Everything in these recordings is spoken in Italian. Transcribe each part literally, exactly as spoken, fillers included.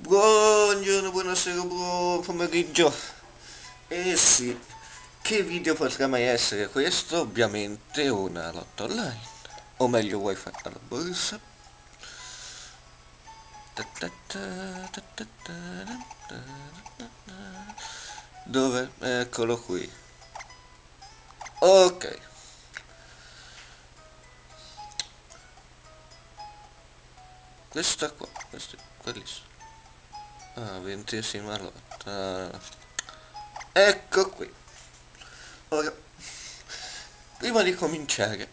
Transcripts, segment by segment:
Buongiorno, buonasera, buon pomeriggio. Eh sì, che video potrà mai essere questo? Ovviamente una lotta online. O meglio, wifi alla borsa. Dove? Eccolo qui. Ok. Questa qua, questa è bellissima. Ah, ventesima lotta. Ecco qui. Ora, prima di cominciare,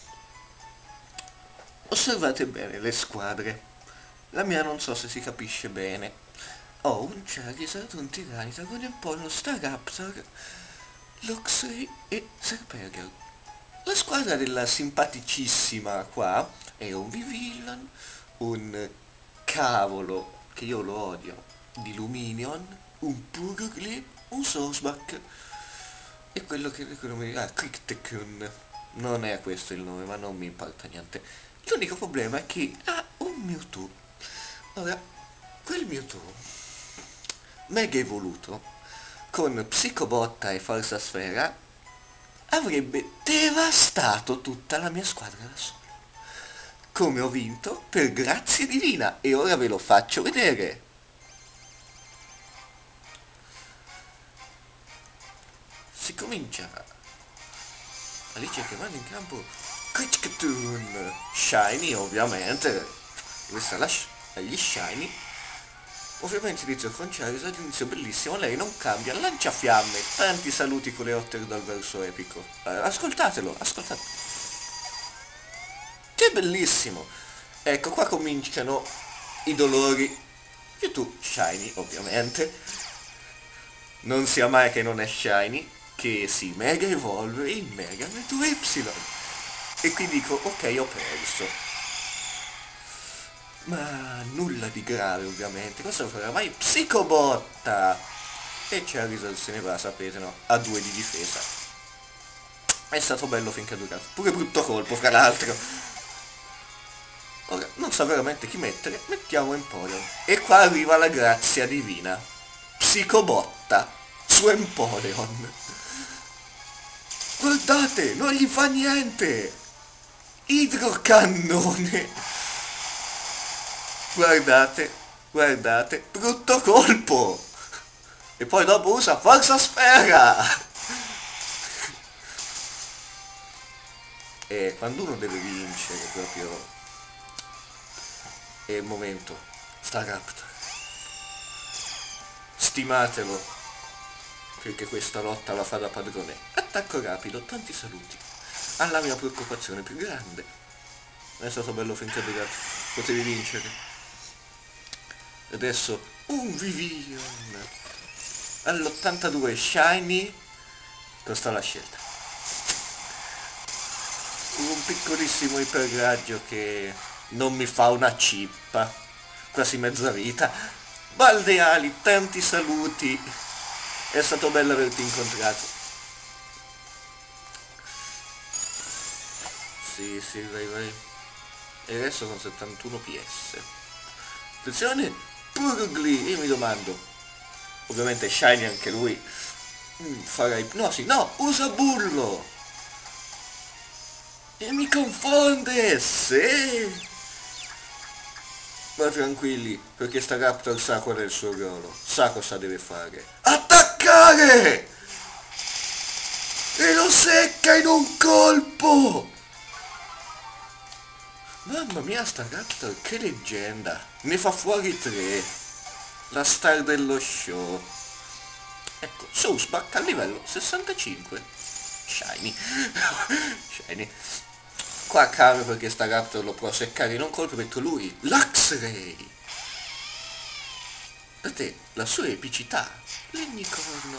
osservate bene le squadre. La mia non so se si capisce bene. Ho un Charizard, un Tyranitar, un Empoleon, Staraptor, Luxray e Serperior. La squadra della simpaticissima qua è un Vivillon, un cavolo, che io lo odio, di Luminion, un Purugly, un Sosbach e quello che quello mi ah, Crypticun. Non è questo il nome, ma non mi importa niente. L'unico problema è che ha un Mewtwo. Ora, quel Mewtwo, mega evoluto, con Psicobotta e Forza Sfera, avrebbe devastato tutta la mia squadra da solo. Come ho vinto? Per grazia divina, e ora ve lo faccio vedere. Si comincia. Alice che manda in campo Kachkatoon. Shiny, ovviamente. Questa è la sh gli Shiny. Ovviamente inizio con Charizard, inizio bellissimo, lei non cambia, lancia fiamme, tanti saluti con le otter dal verso epico. Eh, ascoltatelo, ascoltatelo. Che bellissimo! Ecco, qua cominciano i dolori. YouTube Shiny, ovviamente. Non sia mai che non è Shiny, che si mega evolve in Mega Mewtwo Y. E qui dico, ok, ho perso. Ma nulla di grave, ovviamente. Cosa farà mai? Psicobotta! E Charizard se ne va, sapete, no? A due di difesa. È stato bello finché ha durato. Pure brutto colpo, fra l'altro. Ora, non so veramente chi mettere. Mettiamo Empoleon. E qua arriva la grazia divina. Psicobotta su Empoleon. Guardate, non gli fa niente. Idrocannone. Guardate, guardate, brutto colpo! E poi dopo usa Forza Sfera! E quando uno deve vincere proprio è il momento. Staraptor. Stimatelo, perché questa lotta la fa da padrone. Attacco rapido, tanti saluti. Alla mia preoccupazione più grande. È stato bello finché potevi vincere. Adesso un Vivillon all'ottantadue Shiny. Questa è la scelta. Un piccolissimo iperraggio che non mi fa una cippa, quasi mezza vita. Baldeali, tanti saluti, è stato bello averti incontrato. Sì, sì, vai, vai. E adesso con settantuno P S. Attenzione! Purugly, io mi domando, ovviamente Shiny anche lui, mm, farà ipnosi, no, usa Bullo, e mi confonde, sì, ma tranquilli, perché sta Raptor sa qual è il suo ruolo, sa cosa deve fare, attaccare, e lo secca in un colpo. Mamma mia, sta Raptor, che leggenda! Ne fa fuori tre! La star dello show! Ecco, Sosbach a livello sessantacinque! Shiny! Shiny! Qua cambia perché sta Raptor lo può seccare in un colpo, perché lui, Luxray! Vedete, la sua epicità! L'unicorno!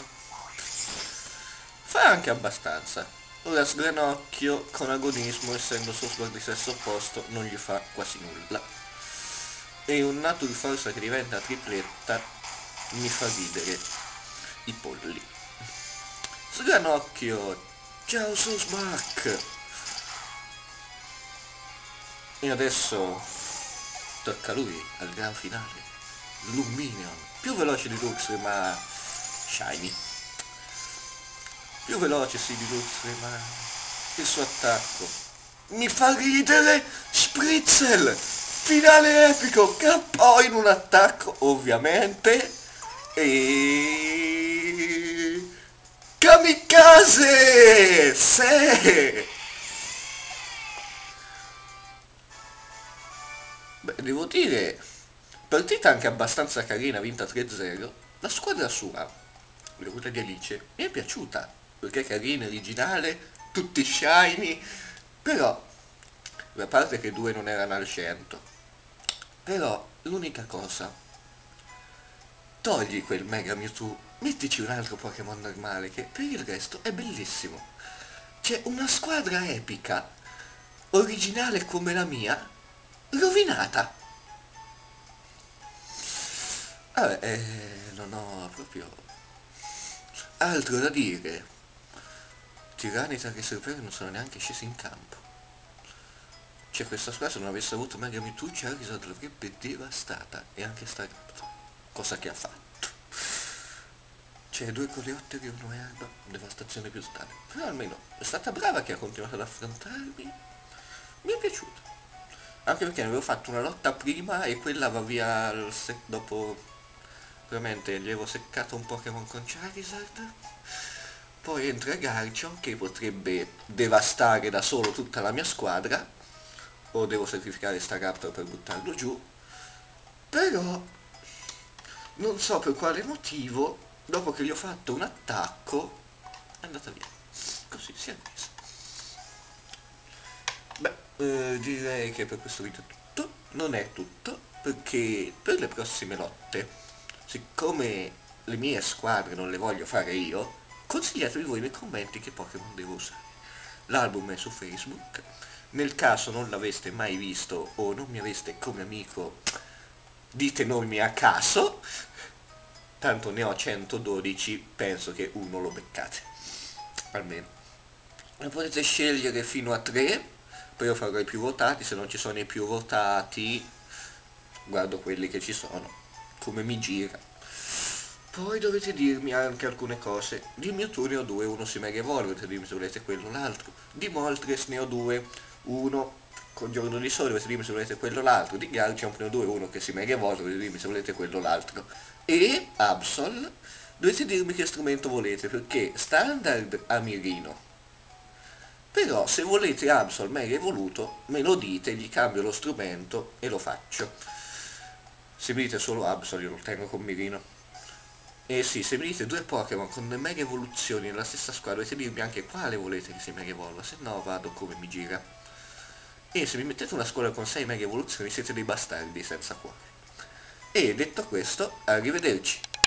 Fa anche abbastanza! Ora Sgranocchio con agonismo, essendo Sosbach di sesso opposto, non gli fa quasi nulla. E un Nature Forza che diventa tripletta mi fa ridere i polli. Sgranocchio, ciao Sosbach! E adesso tocca a lui al gran finale. Lumineon, più veloce di Luxray ma shiny. Più veloce sì di Luxray ma il suo attacco mi fa ridere. Spritzel, finale epico, K O in un attacco ovviamente. E Kamikaze! Sì! Beh, devo dire, partita anche abbastanza carina, vinta tre zero. La squadra sua, quella di Alice, mi è piaciuta, perché è carina, originale, tutti shiny, però, a parte che due non erano al cento, però l'unica cosa, togli quel Mega Mewtwo, mettici un altro Pokémon normale, che per il resto è bellissimo. C'è una squadra epica, originale come la mia, rovinata. Vabbè, eh, non ho proprio altro da dire. Tyranitar e Serpero non sono neanche scesi in campo. Cioè questa squadra se non avesse avuto Mega Mewtwo Charizard l'avrebbe devastata, e anche Staraptor, cosa che ha fatto. Cioè due coleotteri e uno erba, devastazione più totale. Però almeno è stata brava che ha continuato ad affrontarmi, mi è piaciuta. Anche perché ne avevo fatto una lotta prima e quella va via al sec- dopo, veramente gli avevo seccato un Pokémon con Charizard. Poi entra Garchomp che potrebbe devastare da solo tutta la mia squadra, o devo sacrificare Staraptor per buttarlo giù. Però non so per quale motivo, dopo che gli ho fatto un attacco, è andata via. Così si è messa. Beh, eh, direi che per questo video è tutto. Non è tutto, perché per le prossime lotte, siccome le mie squadre non le voglio fare io, consigliatevi voi nei commenti che Pokémon devo usare. L'album è su Facebook. Nel caso non l'aveste mai visto o non mi aveste come amico, dite nomi a caso. Tanto ne ho centododici, penso che uno lo beccate. Almeno. Ne potete scegliere fino a tre. Poi io farò i più votati, se non ci sono i più votati guardo quelli che ci sono, come mi gira. Poi dovete dirmi anche alcune cose. Di Mewtwo ne ho due, uno si Mega Evolve, dovete dirmi se volete quello o l'altro. Di Moltres ne ho due, uno con Giorno di Sole, dovete dirmi se volete quello o l'altro. Di Garchomp ne ho due, uno che si Mega Evolve, dovete dirmi se volete quello o l'altro. E Absol, dovete dirmi che strumento volete, perché standard a mirino. Però se volete Absol Mega Evoluto, me lo dite, gli cambio lo strumento e lo faccio. Se mi dite solo Absol, io lo tengo con mirino. E sì, se mi dite due Pokémon con Mega Evoluzioni nella stessa squadra, dovete dirmi anche quale volete che si Mega Evolva, se no vado come mi gira. E se mi mettete una squadra con sei Mega Evoluzioni siete dei bastardi senza cuore. E detto questo, arrivederci.